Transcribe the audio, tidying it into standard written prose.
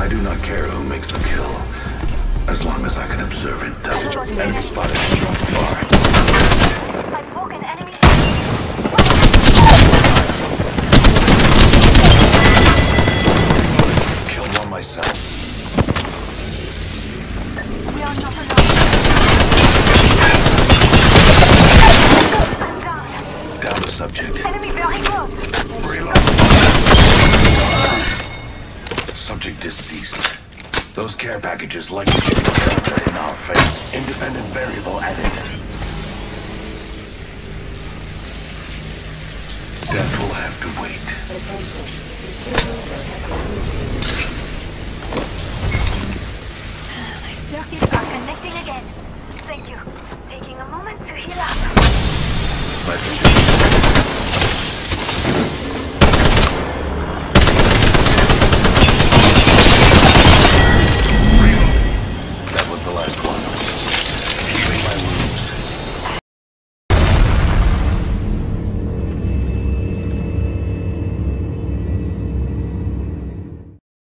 do not care who makes the kill, as long as I can observe it done. Enemy spotted from far. I've woken enemy. Killed one myself. We are not alone. I'm down. Down the subject. Enemy very close. Reload. Subject deceased. Those care packages likely should be counted in our favor. Independent variable added. Death will have to wait. My circuits are connecting again. Thank you. Taking a moment to heal up. My